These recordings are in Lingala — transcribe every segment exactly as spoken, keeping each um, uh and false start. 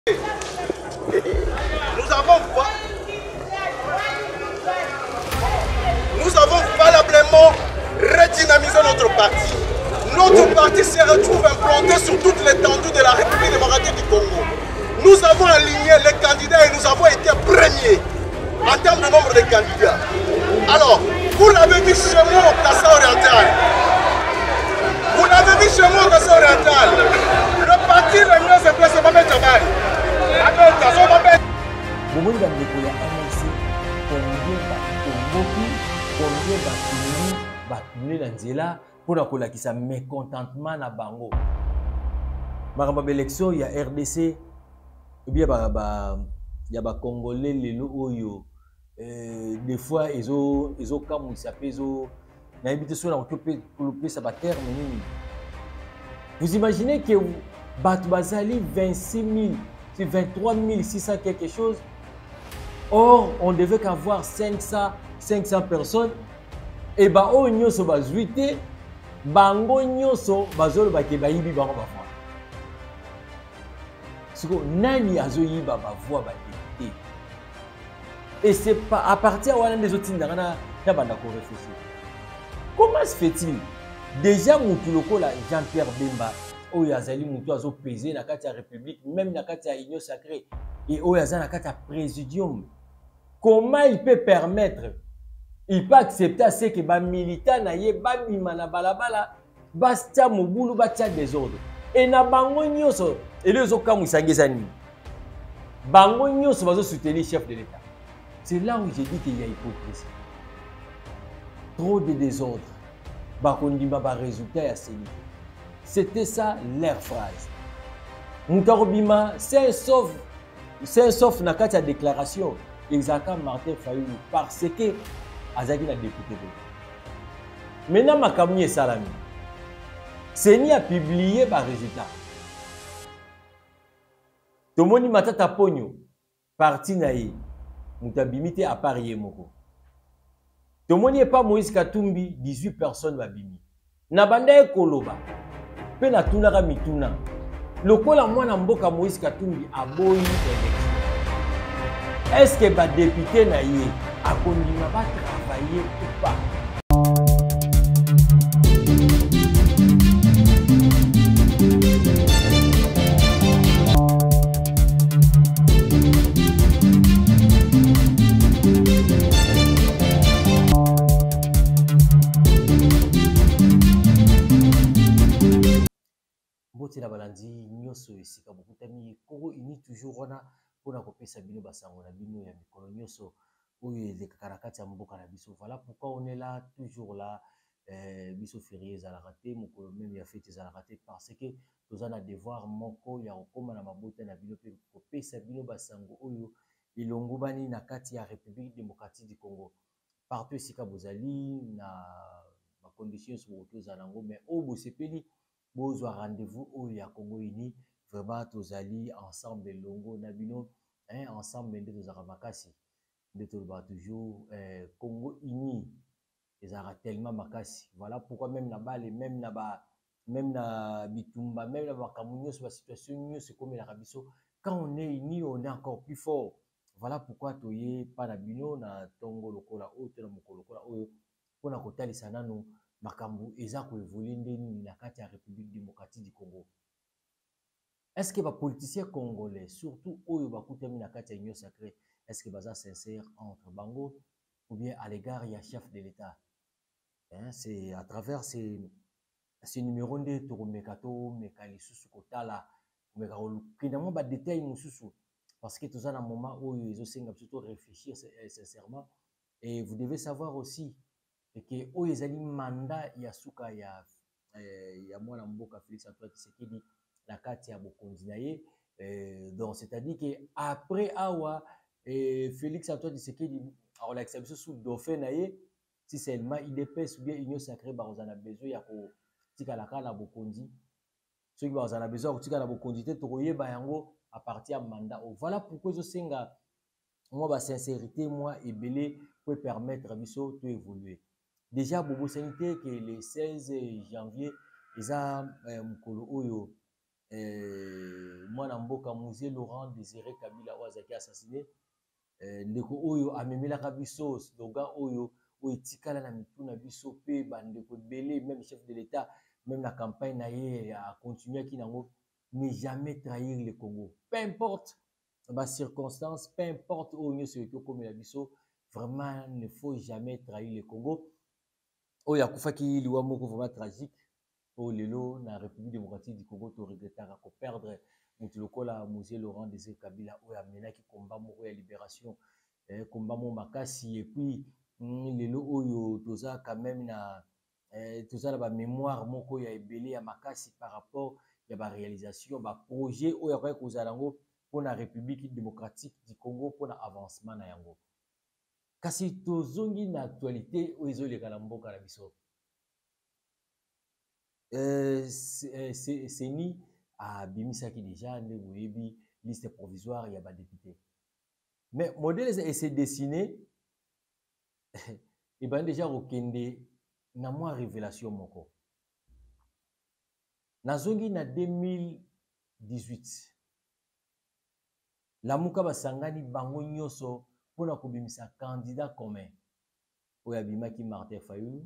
Nous avons, nous avons valablement redynamisé notre parti. Notre parti se retrouve implanté sur toute l'étendue de la République démocratique du Congo. Nous avons aligné les candidats et nous avons été premiers en termes de nombre de candidats. Alors, vous l'avez vu chez moi au Plaza Oriental. Vous l'avez vu chez moi au Plaza Oriental. Le parti réunion se place au Babé Tabari. Alors, dans son Babé. Vous voyez dans le décollage M L C, combien de combien de combien pour la cola qui sa mécontentement na bango. Maramba élection il y a R D C ou bien ba ba il y a ba congolais les oyo euh des fois ils ont ils ont comme ça peso na habité sur la occuper couper ça ba terre menini. Vous imaginez que Batu Bazali vingt-six mille, c'est vingt-trois mille six cents quelque chose. Or on devait qu'avoir cinq cents personnes et ba o nyoso ba zuité bango nyoso bazolo bake bayibi bango bafwa siko nani azoyiba bavwa badepute et c'est pas à partir wana des autres ndanga na na banda ko réfléchir. Comment se fait-il déjà mutu lokola Jean-Pierre Bemba oyo azali mutu azo peser na kati ya République même na kati ya Union Sacrée et oyo azali na kati ya Présidium, comment il peut permettre, il peut accepter à ce que les militants n'aient pas mis na balabala, bastia mobulu batia désordre. Et na bango nyoso, et les autres comme Isangezani, bango nyoso va soutenir le chef de l'État. C'est là où j'ai dit qu'il y a hypocrisie. Trop de désordre. Bakondima ba résultat à Séni. C'était ça leur phrase. Moutarobima, c'est un sauf, c'est un sauf na kati ya déclaration. Exactement Martin Fayulu parce que Azaki n'a député. Maintenant, Makamouye Salami, Séni a publié par résultat. Tomoni Matata Pogno, parti naïe, Moutabimité à Paris Moko. Tomoni n'est pas Moïse Katumbi, dix-huit personnes babimi. Nabanda Koloba, Pena Tunara Mituna. Le kola mwana mboka Moïse Katumbi a boyi élection. Est-ce que les députés naïe a continué à travailler ou pas? Bote la balandi nyoso esika beaucoup tami Congo uni toujours wana pour na kopesa bino basango na bino ya mikolo nyoso oyo le karakati ya mboka na biso. Voilà pourquoi on est là toujours là euh, biso férié za la raté mokolo même ya fête za la raté parce que tous en a devoir moko ya okoma na mabota na bino pe kopesa bino basango oyo ilongo bani na kati ya République démocratique du Congo partout esika bozali na ba conditions sur za nango mais au bosepeli bozwa rendez-vous oyo ya Congo uni vraiment tozali ensemble longo nabino hein ensemble nde tozaka makasi nde toloba toujours euh, Congo uni ezaka tellement makasi. Voilà pourquoi même na bale même na ba même na bitumba même na bakamunyo sur la situation nyonso comme la biso quand on est uni on est encore plus fort. Voilà pourquoi toye pa na bino na tongo lokola oyo to na mokolo lokola oyo pona kotalisa nanu makambu eza ko évoluer ndeni na kati ya République démocratique du Congo. Est-ce que les politiciens congolais, surtout eux, qui Union Sacrée, est-ce qu'ils sont sincères entre Bango ou bien à l'égard du chef de l'État? Hein, c'est à travers ces, ces numéros de Toromekato, Mekalisus, Kotala, Mekalo, des détails, parce que tout ça, dans un moment où ils ont plutôt réfléchir sincèrement. Et vous devez savoir aussi que où ils ont mandat, il y a Souka, il y a moi, Mboka Félix Antoine Tshisekedi. La kati ya bokonzi na ye euh, donc c'est-à-dire que après awa euh, Félix Antoine Tshisekedi alors l'exception sous dauphin na ye si seulement il dépêche ou bien Union Sacrée ba ozana besoin ya ko tika la kala bokonzi ceux qui ba ozana besoin ko tika la bokonzi te to koyeba yango à partir ya mandat. Voilà pourquoi je senga moi ba sincérité moi et belé peut permettre biso to évoluer. Déjà bobo sanité que le seize janvier eza euh, mukolo oyo euh, mwana mboka musée Laurent Désiré Kabila Wazaki assassiné euh, ndeko oyo amemelaka biso slogan oyo oyo etikala na mitu na biso pe bandeko belé même chef de l'État même la campagne na ye a continué qui nango ne jamais trahir le Congo peu importe ba circonstances peu importe oyo ce que comme la biso vraiment ne faut jamais trahir le Congo oyo akufaki liwa moko vraiment tragique au lelo na République démocratique du Congo to regrettaka ko perdre mutu lokola musée Laurent Désiré Kabila oyo amenaki combat moko ya libération eh, combat mo makasi et puis mm, lelo oyo toza quand même na eh, toza na ba mémoire moko ya ebele ya makasi par rapport ya ba réalisation ba projet oyo akoki kozala ngo pour la République démocratique du Congo pour la avancement na yango kasi tozongi na actualité oyo ezoleka na mboka na biso euh, c'est ni à bimisaki déjà ne boyebi liste provisoire ya ba député mais modèle est dessiné et ben déjà okende na moi révélation moko nazongi na deux mille dix-huit la muka basangani bango nyoso pona kobimisa candidat commun oyo abimaki Martin Fayulu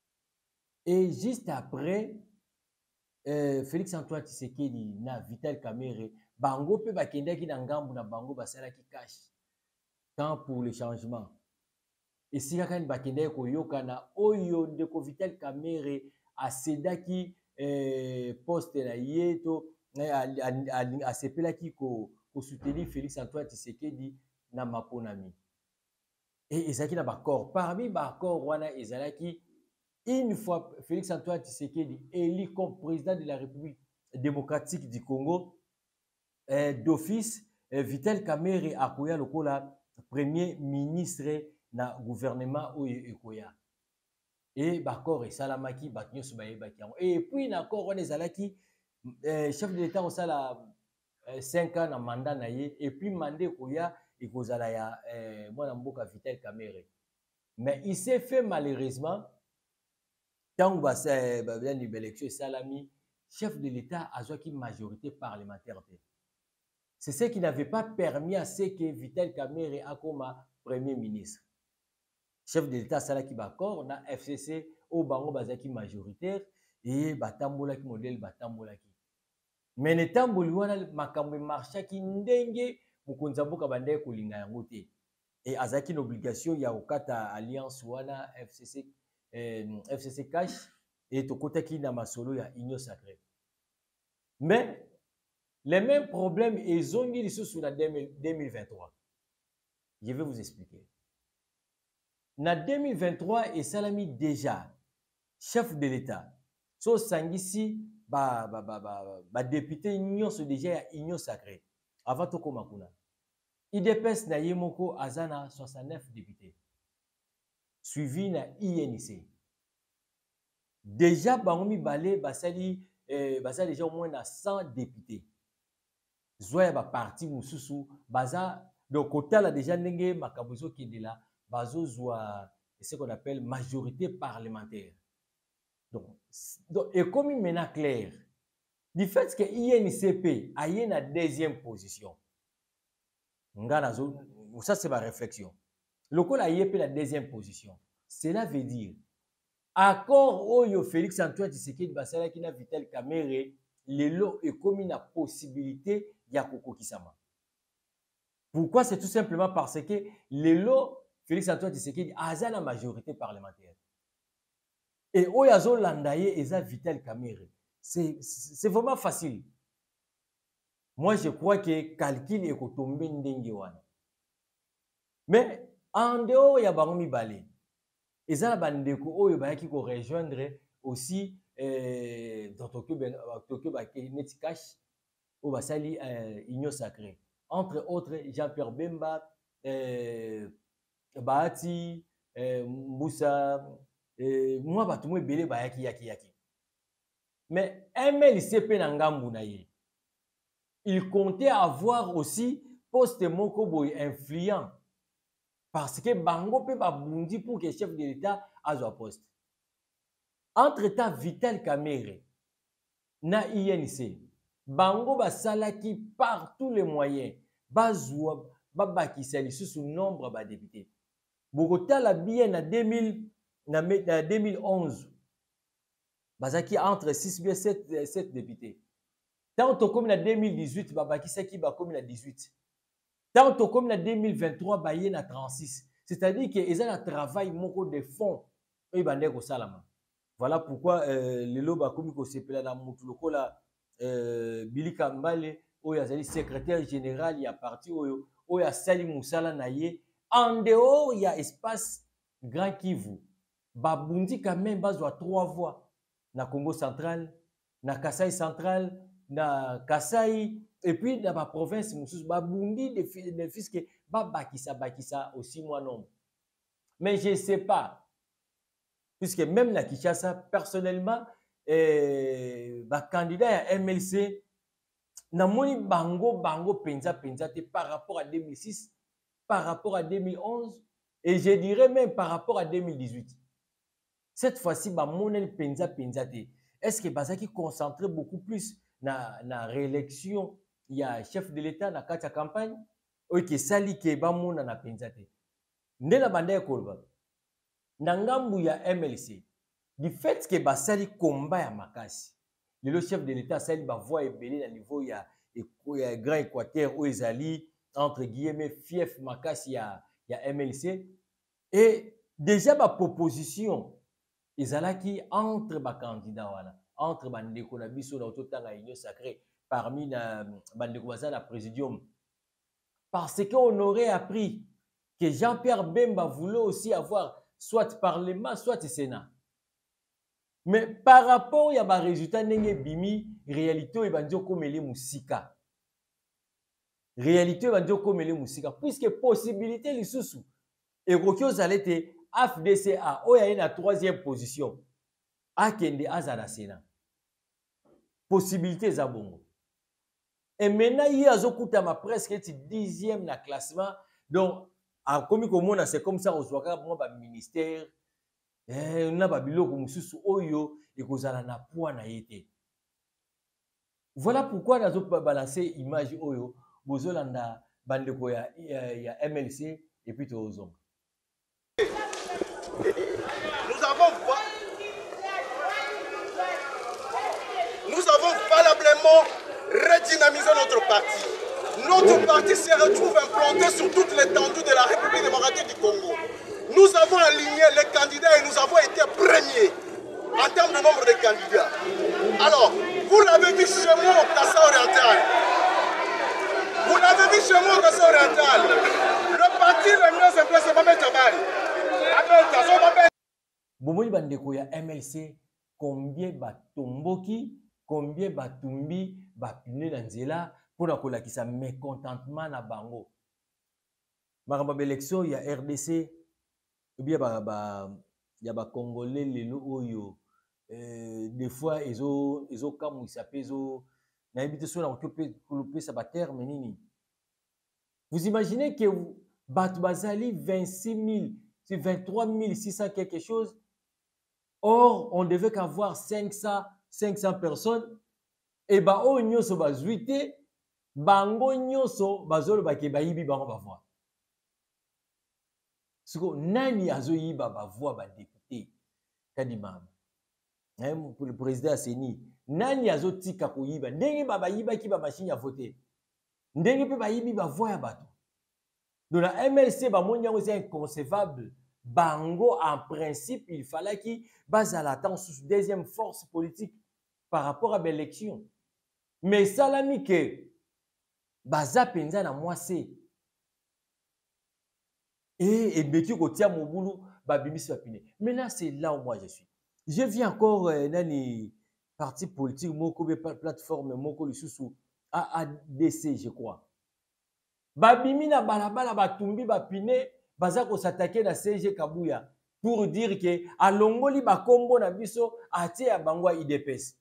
et juste après euh, Félix Antoine Tshisekedi na Vital Kamerhe bango pe bakendaki na ngambu na bango basalaki cash temps pour le changement et si kakani bakendaki koyokana oyo ndeko Vital Kamerhe asedaki euh, poste na yeto asepelaki ko ko soutenir Félix Antoine Tshisekedi na maponami et ezalaki na bakor parmi bakor wana ezalaki une fois Félix Antoine Tshisekedi élu comme président de la République démocratique du Congo euh, d'office euh, Vital Kamerhe akoya lokola premier ministre na gouvernement oyo ekoya et bakor esalamaki bato nyonso bayebaki yango et puis na kor wana ezalaki euh, chef de l'État osala euh, cinq ans na mandat na ye et puis mandat ekoya ekozala ya euh, mwana mboka Vital Kamerhe mais il s'est fait malheureusement tant que bah, l'élection salami chef de l'État a joué une majorité parlementaire. C'est ce qui n'avait pas permis à ce que Vital Kamerhe a comme premier ministre. Chef de l'État salaki bakor na F C C au bango bazaki majoritaire et batambola ki modèle batambola ki. Mais ne tamboli wana makambo marchaki ndenge mukonza mboka bande kolinga yango te. Et azaki une obligation ya okata alliance wana F C C Euh, F C C cash et tokotaki na masolo ya union sacrée. Mais les mêmes problèmes ils ont mis sur la deux mille vingt-trois. Je vais vous expliquer. Na deux mille vingt-trois et salami déjà chef de l'État. So sangisi ba ba ba ba, ba député union so déjà ya union sacrée. Avant to komakuna. I D P S na yemoko azana soixante-neuf députés. Suivi na I N C. Déjà, Bangomi Balé, Basali, eh, Basali déjà au moins na cent députés. Zoya ba parti Moussousou, Baza, donc côté là déjà n'engé Makabuzo qui est là, Bazo Zoa, ce qu'on appelle majorité parlementaire. Donc, donc et comme il mena clair, du fait que I N C P a eu la deuxième position. Ça c'est ma réflexion. Le col a eu la deuxième position. Cela veut dire, accord oyo Félix Antoine Tshisekedi basala ki na Vital Kamerhe, lelo est comme une possibilité ya koko kisama. Pourquoi? C'est tout simplement parce que lelo Félix Antoine Tshisekedi a la majorité parlementaire. Et oyo azo landaye eza Vital Kamerhe. C'est vraiment facile. Moi je crois que calcul est kotombe ndenge wana. Mais en dehors ya bango mibale, ezala bandeko oyo bayaki ko rejoindre aussi euh, dans Tokyo Baketi Cash au basali euh, Union Sacrée. Entre autres Jean-Pierre Bemba, euh, Bahati, euh, Moussa, euh, moi batu mo ebele bayaki yaki yaki. Mais M L C P na ngambu na ye. Il comptait avoir aussi poste moko boy influent. Parce que Bango peut pas bondi pour que le chef de l'État a son poste. Entre-temps, Vital Kamerhe, na I N C, bango basalaki par tous les moyens bazwa babakisa lisusu nombre ba député bokotala bien na deux mille na deux mille onze bazaki entre six bien sept députés tant tokomi na deux mille dix-huit babakisaki bakomi na dix-huit tant tokomi na deux mille vingt-trois baye na trente-six, c'est-à-dire que ils ont un travail moko de fond et bande ko salama. Voilà pourquoi euh, lelo bakomi ko sepela na mutu lokola euh, Billy Kambale oyo azali secrétaire général ya parti oyo oyo asali musala na ye en dehors il y a espace Grand Kivu babundi quand même bazwa trois voix na Congo central na Kasai central na Kasai et puis dans ma province mususu babundi de fils que babakisa bakisa aussi moi non mais je sais pas puisque même la Kinshasa personnellement eh, ba candidat à M L C na moni bango bango penza penza te par rapport à deux mille six par rapport à deux mille onze et je dirais même par rapport à deux mille dix-huit cette fois-ci ba monel penza penza te est-ce que bazaki concentré beaucoup plus na na réélection il y a chef de l'état na kati ya campagne oyo sali ke ba mona na penza te ndela banda kolba na ngambu ya M L C du fait que basali combat ya makasi le chef de l'état sali ba voix ebele na niveau ya ya Grand Équateur ou ezali entre guillemets fief makasi ya ya M L C et déjà ba proposition ezalaki entre ba candidat wana entre bandeko na biso na ototanga union sacrée parmi na bandeko baza na présidium parce qu'on aurait appris que Jean-Pierre Bemba voulait aussi avoir soit parlement soit sénat mais par rapport ya ba résultat ndenge bimi réalité e bandio komele musika réalité bandio komele musika puisque possibilité lisusu ekoki ozalete F D C A oyo na troisième position akende azala sénat possibilité za bongo et maintenant il azokutama presque eti dixième na classement donc a komi komona c'est comme ça ozwaka mo ba ministère eh na ba biloko mususu oyo ekozala na poids na yete. Voilà pourquoi nazo balancer image oyo bozolanda bandeko ya ya M L C et puis tozonga. Nous avons Nous avons valablement redynamisé notre parti. Notre parti se retrouve implanté sur toute l'étendue de la République démocratique du Congo. Nous avons aligné les candidats et nous avons été premiers en termes de nombre de candidats. Alors, vous l'avez vu chez moi au Kassai oriental. Vous l'avez vu chez moi au Kassai oriental. Le parti le mieux c'est placé Mamé Tabari. Bomoni bandeko ya M L C, combien batomboki, combien batumbi, bapine na nzela pour na kolakisa mécontentement na bango. Maramba élection ya R D C, ou bien ba ba ya ba congolais lelo oyo euh, des fois ezo ezo kamwisa pezo na habité so na occupé couper sa terme nini. Vous imaginez que Batu Bazali vingt-six mille, c'est vingt-trois mille six cents quelque chose. Or, on devait qu'avoir cinq cents, cinq cents personnes. Et bah, oh, nyoso bazuite, bango nyoso bazolo bake bayibi bango bavoa. Siko nani azo yiba bavoa ba député kadimam. Pour le président Aseni, nani azo tika ko yiba, ndenge baba yiba ki ba machine à voter. Ndenge pe bayibi bavoa ya bato. Donc la M L C c'est inconcevable. Bango en principe il fallait qu'il base à l'attente sous deuxième force politique par rapport à l'élection. Mais ça l'a mis que baza penza na moi c'est et et beki ko tia mobulu ba bimisi papine. Maintenant c'est là où moi je suis. Je viens encore euh, nani parti politique moko be plateforme moko lisusu A A D C je crois. Babimi na balabala batumbi bapine baza ko s'attaquer na C G Kabuya pour dire que alongoli bakombo na biso atie ya bangwa I D P S.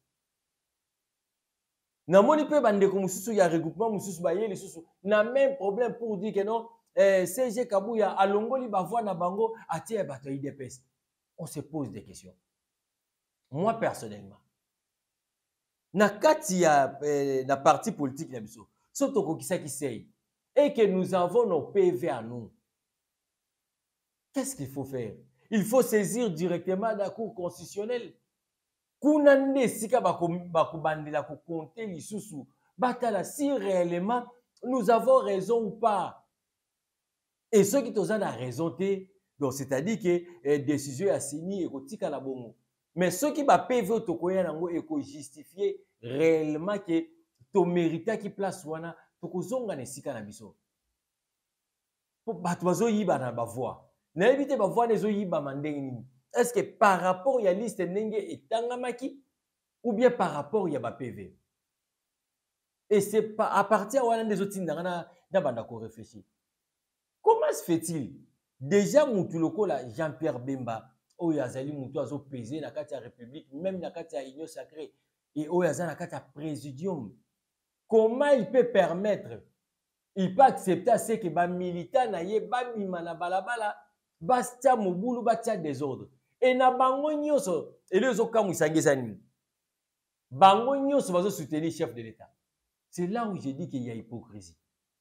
Na moni pe bandeko mususu ya regroupement mususu ba yeli susu na même problème pour dire que non eh, C G Kabuya alongoli ba voix na bango atie ya bato I D P S. On se pose des questions. Moi personnellement na kati ya eh, na parti politique na biso so tokokisaki sei et que nous avons nos P V à nous, qu'est-ce qu'il faut faire? Il faut saisir directement la Cour constitutionnelle. Kuna nde esika bakobandela kokonte lisusu batala si réellement nous avons raison ou pas. Et ceux qui ont la raison, donc c'est-à-dire que eh, décision a signé et kotika la bongo. Mais ceux qui ba P V tokoya nango et ko justifier réellement que to mérita qui place wana tokozonga na sika na biso. Po bato bazo yiba na ba voix. Na éviter ba voix nezo yiba mandenge nini. Est-ce que par rapport ya liste ndenge etangamaki ou bien par rapport ya ba P V? Et c'est pas à partir wana des autres ndanga na banda ko réfléchir. Comment se fait-il? Déjà, Moutuloko, Jean-Pierre Bemba, Oyazali Moutou a pesé dans la République, même dans la Union sacrée, et Oyazali dans la Présidium. Comment il peut permettre, il peut accepter ce que les militants n'aient pas mis na balabala, bastia moboulou, bastia désordre. Et na bango nyoso, et les autres comme ils s'engagent, bango nyoso va soutenir le chef de l'État. C'est là où je dis qu'il y a hypocrisie.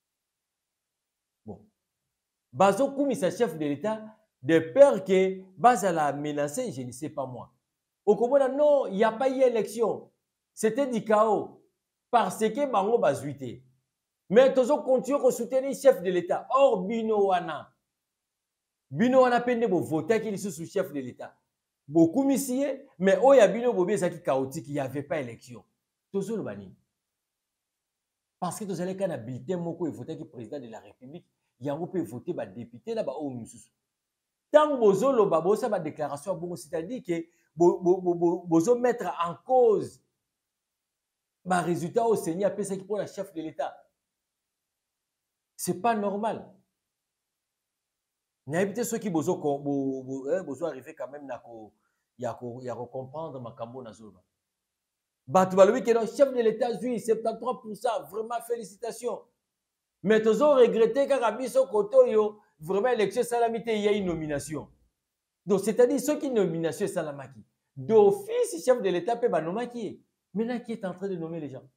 Bon. Bazo Koumissa, chef de l'État, de peur que Bazala a menacé, je ne sais pas moi. Au Komona, non, il n'y a pas eu élection. C'était du chaos. Parce que Bango Bazuité. Mais tous continuent à soutenir le chef de l'État. Or, Bino Wana. Bino Wana peine de voter qu'il soit sous chef de l'État. Beaucoup missier, mais oh, il y a Bino Bobé, ça qui chaotique, il n'y avait pas élection. Tous le bani. Parce que tous les cas d'habilité, Moko, il votait qui président de la République. Il y a un peu voté par député là-bas au Moussous. Tant que bozo lo babo ça va déclaration bon, c'est-à-dire que bozo mettre en cause ma résultat au Seigneur après ça qui pour la chef de l'État. C'est pas normal. N'a évité ceux qui bozo bozo arriver quand même na ko ya ko ya comprendre ma cambo na zoba. Batu balobi que le chef de l'État juif soixante-treize pour cent vraiment félicitations. Mais tous ont regretté qu'à Rabiso Kotoyo, vraiment, l'élection Salamité, il y a une nomination. Donc, c'est-à-dire, ceux qui nomination Salamaki, d'office, chef de l'État peut nommer qui est. Maintenant, qui est en train de nommer les gens.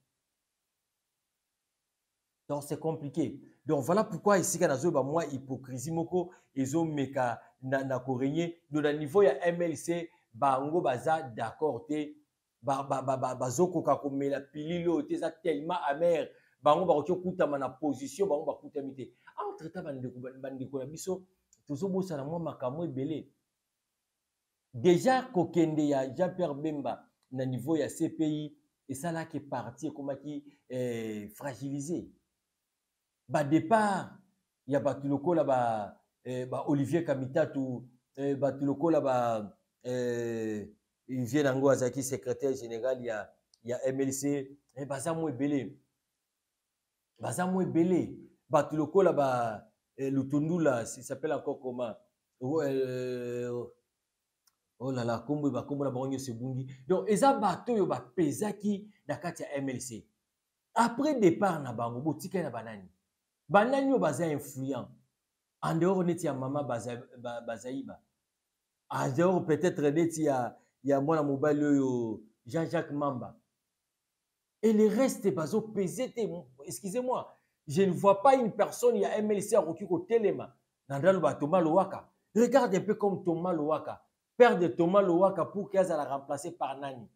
Donc, c'est compliqué. Donc, voilà pourquoi ici, quand on a moi, hypocrisie, moko, ils ont meka na koreigné. Donc, à niveau, il y a M L C, bango, baza, d'accord, te, ba, ba, ba, ba, bazoko, kakome, la pililo, te, ça tellement amer. Bango ba ko kutama na position bango ba kutamite entre temps bandeko bandeko na biso tozo bosa na mwa makamo ebele déjà kokende ya Jean-Pierre Bemba na niveau ya C P I et ça là qui est parti comme qui eh, fragilisé ba départ ya batuloko la ba eh, ba Olivier Kamitatu eh, batuloko la ba eh, il vient nango azaki secrétaire général ya ya M L C et baza mo ebele baza mo ebele batuloko la ba eh, Lutundula ça s'appelle encore comment oh, euh, oh là là kombo ba kombo na bango sebungi donc eza bato yo ba pezaki na kati ya M L C après départ na bango botika na banani banani yo baza influent en dehors neti ya mama baza bazaïba en dehors peut-être neti ya ya mwana mobali yo Jean-Jacques Mamba et le reste bazo pesé excusez-moi je ne vois pas une personne il y a M L C à Rokiko Telema Nandalo ba Thomas Lowaka regarde un peu comme Thomas Lowaka père de Thomas Lowaka pour qu'elle la remplacer par Nani.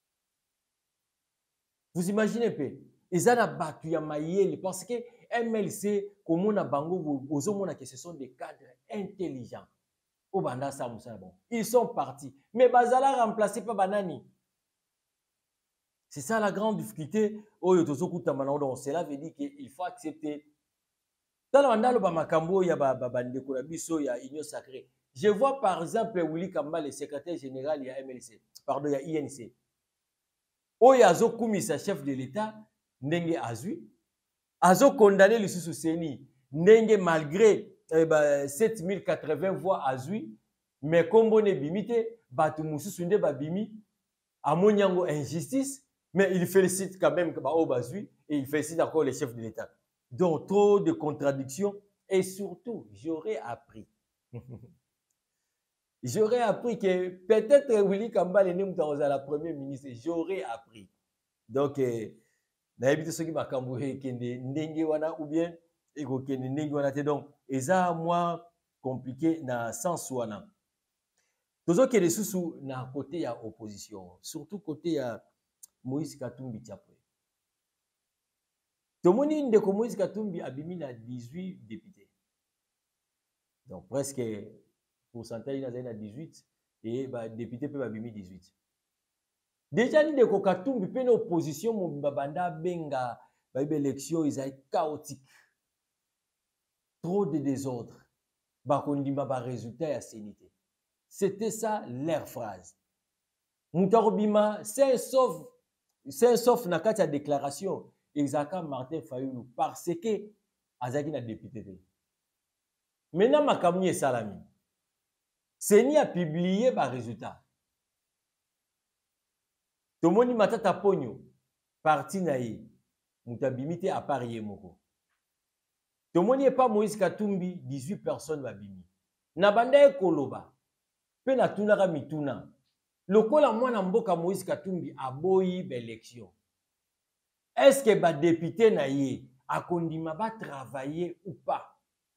Vous imaginez peu ils ont battu ya mayeli parce que M L C comme on a bango ozomona que ce sont des cadres intelligents au banda sa musa bon ils sont partis mais bazala remplacé par Banani. C'est ça la grande difficulté oyo tozokuta manao donc cela veut dire qu'il faut accepter dans le banda ba makambo ya ba bandeko na biso ya union sacrée. Je vois par exemple Willy Kamba, le secrétaire général de M L C, pardon, il y a I N C. Oyo azo kumisa chef de l'État, ndenge azui, azo condamné le sous Seni, ndenge malgré eh ben, sept mille quatre-vingts voix azui, mais kombo ne bimite, batu mususu nde ba bimi, amonyango injustice, mais il félicite quand même ba o bazui et il félicite encore les chefs de l'État. Donc trop de contradictions et surtout, j'aurais appris. J'aurais appris que peut-être Willy Kamba est la première ministre. J'aurais appris Donc, eh, nayebi te soki makambo ekende ndenge wana ou bien ekokende ndenge wana te. Donc, eza moi compliqué na sens wana. Tozokende susu na côté ya opposition, surtout côté ya Moïse Katumbi Tchapwe. Tomoni ndeko Moïse Katumbi abimi na dix-huit députés. Donc, presque pourcentage na dix-huit et ba député peut abimi dix-huit. Déjà ndeko Katumbi pe na opposition mobimba banda benga ba élection ils est chaotique. Trop de désordre. Ba kondima ba résultat ya sénité. C'était ça leur phrase. Moutarobima, c'est sauf c'est sauf na kati ya déclaration Exaka Martin Fayulu parce que azaki na député. Maintenant makamni et salami. Seni a publié ba résultat. Tomoni matata ponyo parti na ye mutabimite à Paris moko. Tomoni pas Moïse Katumbi dix-huit personnes babimi. Na banda ekoloba pe na tunaka mituna. Lokola mwana mboka Moïse Katumbi aboyi ba élection. Est-ce que ba député na ye akondima ba travailler ou pas?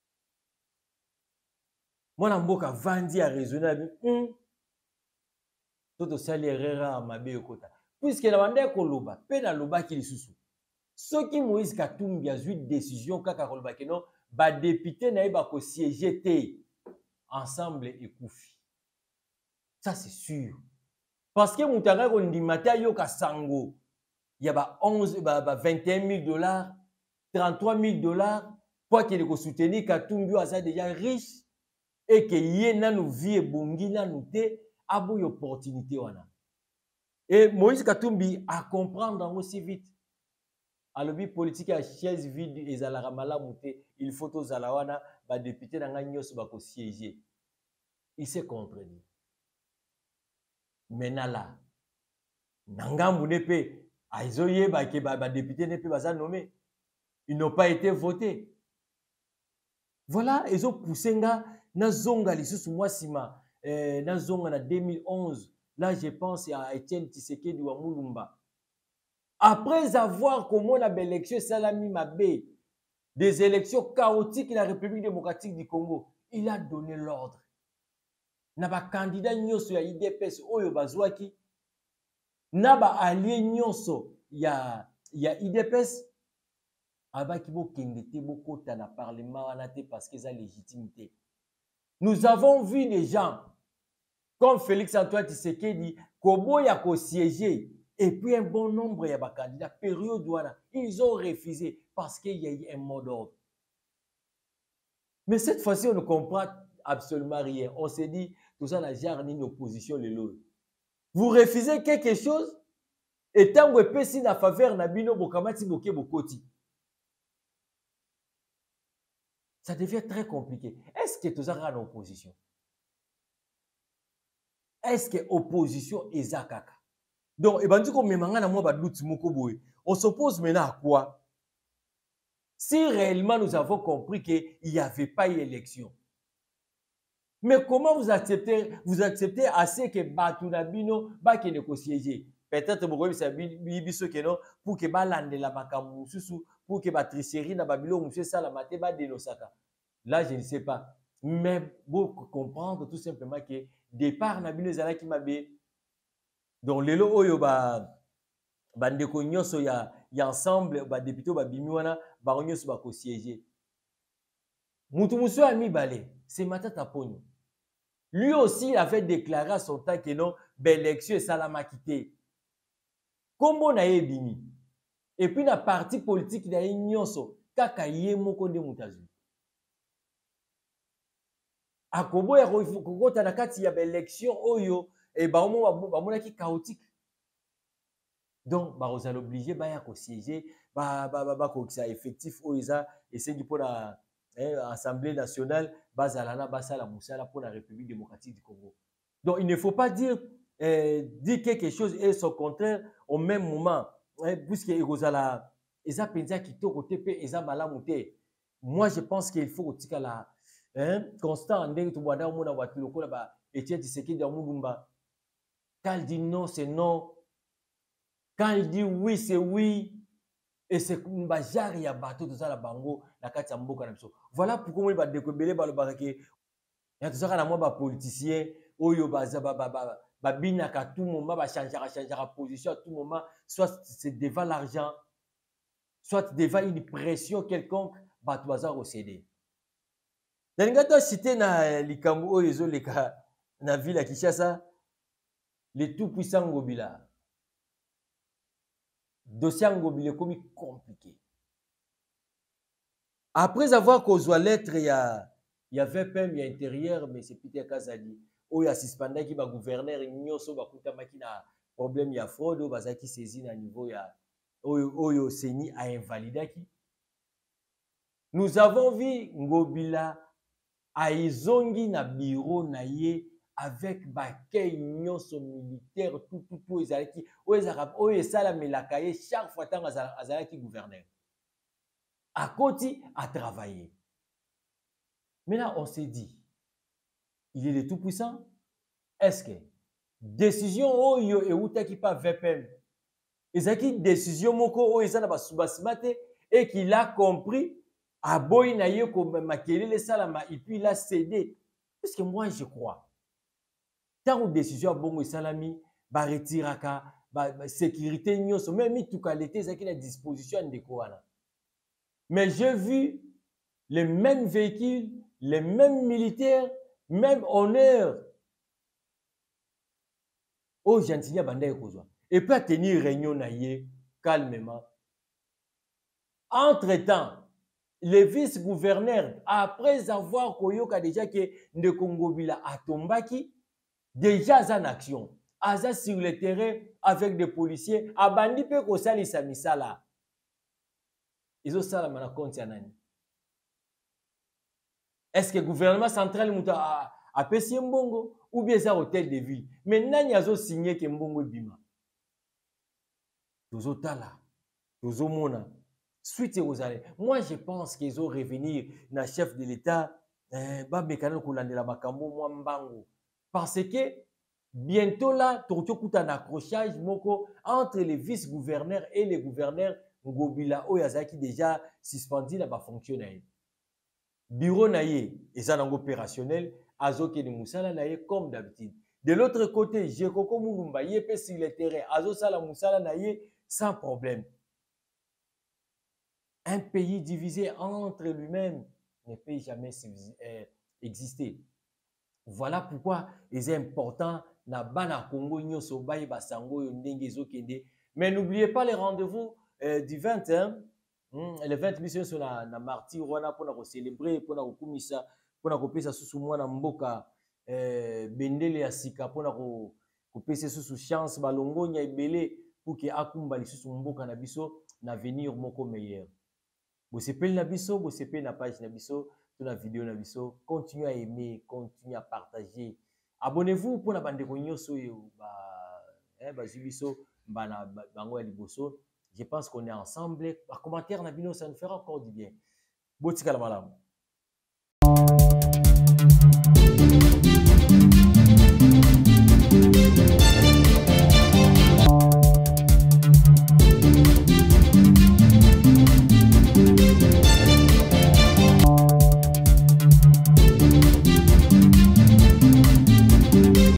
Mwana mboka vandi a raisonner hum toto sali erreur mabe ekota. Puisque na banda ekoloba pe na loba ki lisusu. Soki Moïse Katumbi a eu décision kaka koloba ke non ba député na ye ba ko siéger te ensemble ekufi. Ça c'est sûr. Parce que Moutanga kondimata yo kasango il y a onze ba vingt et un mille dollars, trente-trois mille dollars pour qu'il ait soutenu Katumbi a déjà riche et que yé na nous vie bongi na nous te abo opportunité wana. Et Moïse Katumbi a comprendre aussi vite. À l'objet politique à chaise vide et à la ramala mouté, il faut aux alawana ba député na nganyos ba ko siéger. Il s'est contredit. Maintenant là, Nangambu nepe, Aizoye ba ke ba député nepe baza nommé. Ils n'ont pas été votés. Voilà, ils ont poussé nga na zonga lisusu mwasima eh, na zonga na deux mille onze. Là, je pense à Etienne Tshisekedi wa Mulumba. Après avoir comment la belle élection Salami Mabé, des élections chaotiques dans la République démocratique du Congo, il a donné l'ordre. Naba candidat nyoso ya I D P S oyo bazwaki, naba allié nyoso ya ya I D P S, abaki bo kendete bo kota na parlement anate parce que ça légitimité. Nous avons vu des gens comme Félix Antoine Tshisekedi kobo ya ko siéger. Et puis un bon nombre de candidats, période douane, ils ont refusé parce qu'il y a eu un mot d'ordre. Mais cette fois-ci, on ne comprend absolument rien. On s'est dit, tout ça n'a jamais une opposition. Vous refusez quelque chose, et tant que vous avez la faveur, ça devient très compliqué. Est-ce que tout ça a une opposition? Est-ce que l'opposition est zakaka? Donc, on s'oppose maintenant à quoi? Si réellement nous avons compris qu'il n'y avait pas eu élection. Mais comment vous acceptez, vous acceptez assez que Batunabino va que ne siéger? Peut-être que non pour que Balande la Makamu pour que Batricerie na Babylone monsieur Salamate ba denosaka. Là, je ne sais pas. Mais pour comprendre tout simplement que départ Nabino Zalaki Mabe. Donc, les lots oyo ba bandeko nyonso ya ya ensemble ba député ba bimiwana ba nyonso ba ko siéger. Mutu musu ami balé, c'est Matata Ponyo. Lui aussi il avait déclaré à son temps que non, l'élection est salama quitté. Kombo na yebimi. Et puis na parti politique na nyonso kaka ye moko nde mutazu. Akobo ya kokota na kati ya élection oyo et bah, on a qui chaotique. Donc, bah, on est obligé de siéger, bah, bah, bah, bah, ça effectif, et c'est pour l'Assemblée nationale, bah, Zalana, bah, ça, la Moussala pour la République démocratique du Congo. Donc, il ne faut pas dire, euh, dire quelque chose et son contraire au même moment, hein, puisque Rosala, ils ont pensé qu'ils ont côté P, ils ont mal monté. Moi, je pense qu'il faut que la constant, en dehors de tout le monde, on va tout le monde, bah, Etienne Tshisekedi dans Mulumba. Quand il dit non, c'est non. Quand il dit oui, c'est oui. Et c'est comme un ya bateau, tout ça, la bango, la kati ya mboka na biso. Voilà pourquoi moi, ba dekobele ba lobaka ke ya tout ça na moi ba politicien, oyo baza ba ba ba ba binaka tout moment, ba changer changer position à tout moment, soit c'est devant l'argent, soit devant une pression quelconque, ba tu baza recéder. Nalingata cité na likambo oyo ezo leka na ville ya Kinshasa, le tout puissant Ngobila. Dossier Ngobila est compliqué. Après avoir causé la lettre, il y a il y avait V P M, il y a intérieur, mais c'est Peter Kazali. Oh, il y a suspendu qui va gouverneur, il y a un problème, il y a fraude, il y a qui saisi à niveau, il y a Oyo Seni a invalidé. Nous avons vu Ngobila a izongi na bureau na ye avec bakay nyonso militaire tout tout tout ezalaki oyo esala melaka ye chaque fois tant azalaki gouverneur. À côté, à travailler. Maintenant, on s'est dit, il est le tout-puissant. Est-ce que décision oyo e outaki pa V P M, ezaki décision moko oyo ezana ba subasimate et qu'il a compris a boy na ye ko makelele salama et puis il a cédé. Parce que moi je crois. Tant que décision bongo salami ba retiraka ba sécurité nyonso même tout qualité ezaki na disposition de koala. Mais j'ai vu les mêmes véhicules, les mêmes militaires, même honneur. Oh, Gentilia Banda Ekozwa. Et puis à tenir réunion naïe calmement. Entre-temps, le vice-gouverneur, après avoir koyoka déjà que Ndekongobila a tombaki, déjà en action. Aza sur le terrain avec des policiers, abandi pe ko salisa misala. Ils ont ça la mana compte yanani. Est-ce que le gouvernement central a, a payé Mbongo ou bien ça hôtel de ville? Maintenant, il y a signé que Mbongo est bima. Tozo tala, tozo mona. Suite aux années. Moi, je pense qu'ils ont revenir dans le chef de l'État, bah mécanique ou l'année la makambo moi mbango. Parce que bientôt là, Tokyo kuta un accrochage moko entre les vice-gouverneurs et les gouverneurs Ngobila Oyazaki déjà suspendu là bas fonctionnaire. Bureau naïe, et ça dans opérationnel, azoke de Moussala naïe comme d'habitude. De l'autre côté, Jekoko Mouroumba, yépé sur le terrain, azo sala Moussala naïe sans problème. Un pays divisé entre lui-même ne peut jamais exister. Voilà pourquoi il est important na bana Congo nyoso bayi basango yo ndenge ezokende. Mais n'oubliez pas les rendez-vous euh, du vingt, hein? Mm, le vingt mission sur la, la martyr wana pona ko célébrer pona ko kumisa pona ko pesa susu mwana mboka euh, bendele ya sika pona ko ko pesa susu chance balongo nya ebele pour que akumba lisusu mboka na biso na venir moko meilleur. Vous sepez na biso, vous sepez na page na biso, sur la vidéo na biso, continuez à aimer, continuez à partager. Abonnez-vous pour la bande de konyoso yo ba eh ba zibiso ba na bango ya liboso. Je pense qu'on est ensemble. Par commentaire, ça nous fera encore du bien. Botika la malam.